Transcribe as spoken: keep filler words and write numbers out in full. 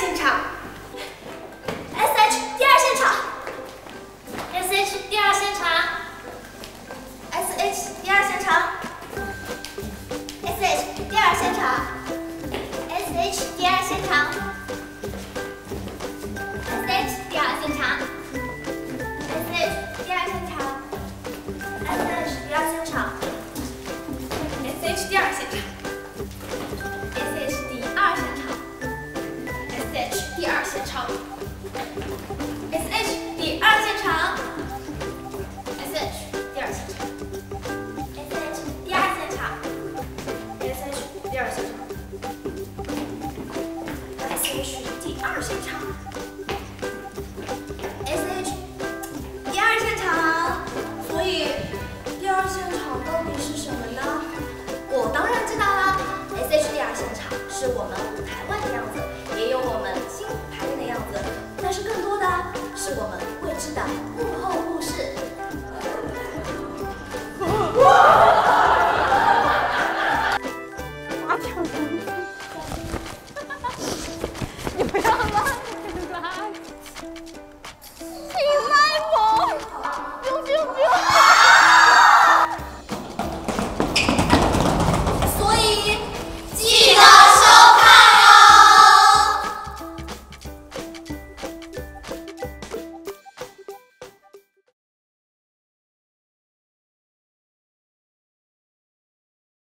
现场 ，S H 第二现场 ，S H 第二现场 ，S H 第二现场 ，S H 第二现场 ，S H 第二现场 ，S H 第二现场 ，S H 第二现场 ，S H 第二现场 ，S H 第二现场 ，S H 第二现场。 ，S H 第二现场 ，S H 第二现场 S H 第二现场 ，S H 第二现场 ，S H 第二现场 ，S H 第二现场 ，S H 第二现场。所以，第二现场到底是什么呢？我当然知道啦 ，S H 第二现场是我们舞台外的样子，也有我们新舞台里的样子，但是更多的是我们未知的幕